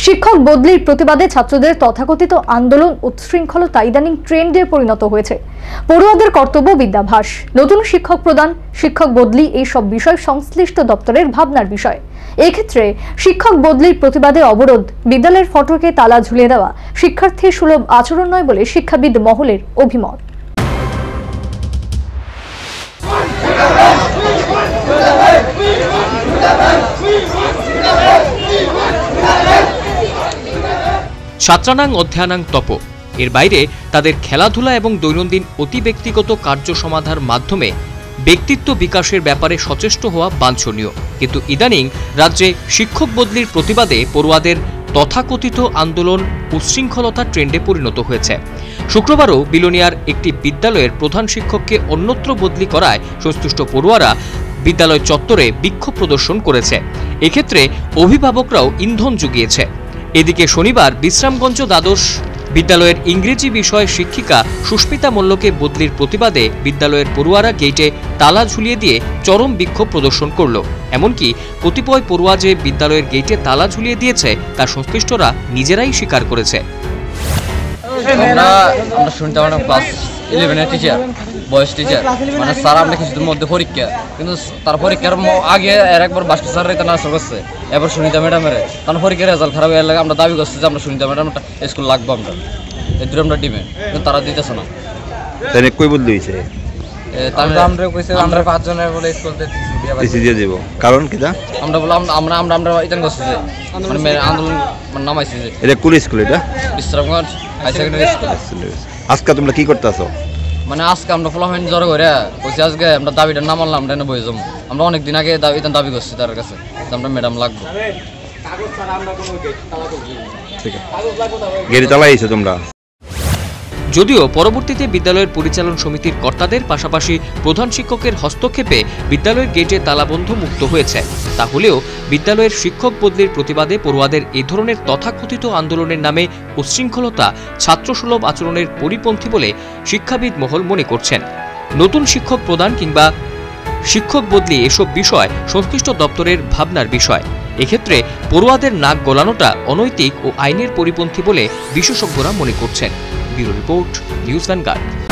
শিক্ষক বদলির প্রতিবাদে ছাত্রদের তথাকথিত আন্দোলন উচ্ছৃঙ্খলতা ইদানিং ট্রেন্ডে পরিণত হয়েছে। পড়ুয়াদের কর্তব্য বিদ্যাভ্যাস, নতুন শিক্ষক প্রদান, শিক্ষক বদলি এই সব বিষয় সংশ্লিষ্ট দপ্তরের ভাবনার বিষয়। এক্ষেত্রে শিক্ষক বদলির প্রতিবাদে অবরোধ, বিদ্যালয়ের ফটকে তালা ঝুলিয়ে দেওয়া শিক্ষার্থী সুলভ আচরণ নয় বলে শিক্ষাবিদ মহলের অভিমত। ছাত্রানাং অধ্যয়নাং তপ এর বাইরে তাদের খেলাধুলা এবং দৈনন্দিন অতি ব্যক্তিগত কার্য সমাধার মাধ্যমে ব্যক্তিত্ব বিকাশের ব্যাপারে সচেষ্ট হওয়া বাঞ্ছনীয়। কিন্তু ইদানিং রাজ্যে শিক্ষক বদলির প্রতিবাদে পড়ুয়াদের তথাকথিত আন্দোলন উচ্ছৃঙ্খলতা ট্রেন্ডে পরিণত হয়েছে। শুক্রবারও বিলোনিয়ার একটি বিদ্যালয়ের প্রধান শিক্ষককে অন্যত্র বদলি করায় সন্তুষ্ট পড়ুয়ারা বিদ্যালয় চত্বরে বিক্ষোভ প্রদর্শন করেছে। এক্ষেত্রে অভিভাবকরাও ইন্ধন জুগিয়েছে। এদিকে শনিবার বিশ্রামগঞ্জ দ্বাদশ বিদ্যালয়ের ইংরেজি বিষয় শিক্ষিকা সুস্মিতা মল্লকে বদলির প্রতিবাদে বিদ্যালয়ের পড়ুয়ারা গেটে তালা ঝুলিয়ে দিয়ে চরম বিক্ষোভ প্রদর্শন করল। এমনকি কতিপয় পড়ুয়া যে বিদ্যালয়ের গেটে তালা ঝুলিয়ে দিয়েছে তা সংশ্লিষ্টরা নিজেরাই স্বীকার করেছে। আমরা শুনতাম ক্লাস 11 টিচার, বয়স টিচার, মানে স্যার আমরা কিছুদিন মধ্যে পরীক্ষা, কিন্তু তার পরীক্ষার আগে একবার বাস্ক স্যার ট্রান্সফার করছে, এবার সুনিতা ম্যাডামের তার পরীক্ষার রেজাল্ট খারাপ হয়ে লাগে। আমরা দাবি করছি যে আমরা সুনিতা ম্যাডামটা স্কুল লাগবো, আমরা এদের আমরা ডিমেন্ড, কিন্তু তারা দিতেছে না। কই বদলি হয়েছে? আমরা 5 জনের বলে স্কুল দিয়ে দেব, কারণ কি আমরা বললাম আমরা আমরা আমরা ইতান করছি যে মানে আন্দোলন নামাইছি যে এটা কোন স্কুল? এটা বিশ্রামগঞ্জ হাই সেকেন্ডারি স্কুল। আজকে তোমরা কি করতেছো? মানে আজকে আমরা ফলাফল জড়ো করে কইছি আজকে আমরা দাবিটা না মানলাম, আমরা এনে বই যাবো। আমরা অনেকদিন আগে দাবি করছি তার কাছে আমরা ম্যাডাম লাগবো। ঠিক আছে, গেটে তালাইছো তোমরা? যদিও পরবর্তীতে বিদ্যালয়ের পরিচালন সমিতির কর্তাদের পাশাপাশি প্রধান শিক্ষকের হস্তক্ষেপে বিদ্যালয়ের গেটে তালাবন্ধ মুক্ত হয়েছে। তাহলেও বিদ্যালয়ের শিক্ষক বদলির প্রতিবাদে পড়ুয়াদের এ ধরনের তথাকথিত আন্দোলনের নামে উচ্ছৃঙ্খলতা ছাত্রসুলভ আচরণের পরিপন্থী বলে শিক্ষাবিদ মহল মনে করছেন। নতুন শিক্ষক প্রদান কিংবা শিক্ষক বদলি এসব বিষয় সংশ্লিষ্ট দপ্তরের ভাবনার বিষয়। এক্ষেত্রে পড়ুয়াদের নাক গলানোটা অনৈতিক ও আইনের পরিপন্থী বলে বিশেষজ্ঞরা মনে করছেন। Bureau report, news vanguard.